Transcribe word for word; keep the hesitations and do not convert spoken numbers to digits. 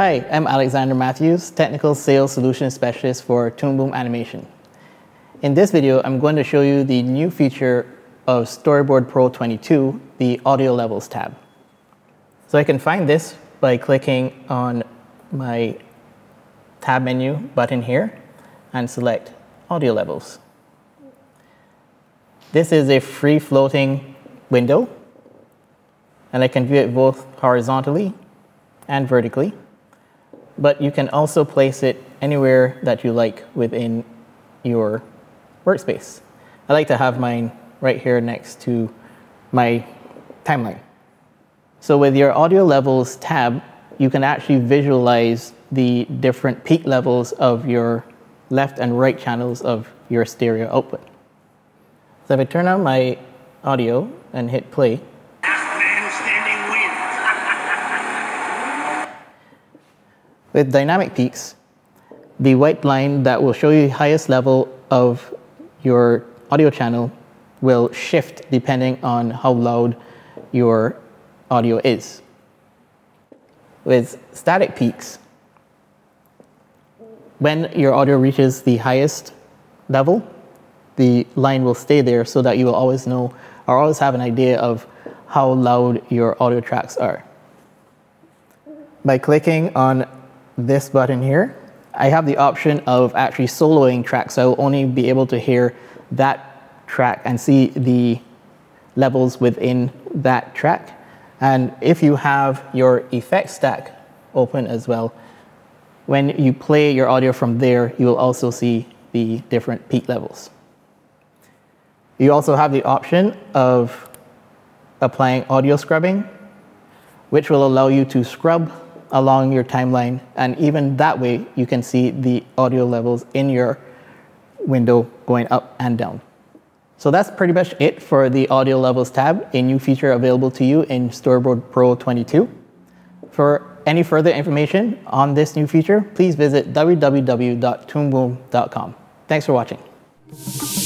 Hi, I'm Alexander Matthews, Technical Sales Solution Specialist for Toon Animation. In this video, I'm going to show you the new feature of Storyboard Pro twenty-two, the Audio Levels tab. So I can find this by clicking on my tab menu button here and select Audio Levels. This is a free floating window, and I can view it both horizontally and vertically. But you can also place it anywhere that you like within your workspace. I like to have mine right here next to my timeline. So with your Audio Levels tab, you can actually visualize the different peak levels of your left and right channels of your stereo output. So if I turn on my audio and hit play, with dynamic peaks, the white line that will show you the highest level of your audio channel will shift depending on how loud your audio is. With static peaks, when your audio reaches the highest level, the line will stay there so that you will always know or always have an idea of how loud your audio tracks are. By clicking on this button here, I have the option of actually soloing tracks, so I will only be able to hear that track and see the levels within that track. And if you have your effects stack open as well, when you play your audio from there, you will also see the different peak levels. You also have the option of applying audio scrubbing, which will allow you to scrub along your timeline, and even that way you can see the audio levels in your window going up and down. So that's pretty much it for the Audio Levels tab, a new feature available to you in Storyboard Pro twenty-two. For any further information on this new feature, please visit w w w dot toon boom dot com. Thanks for watching.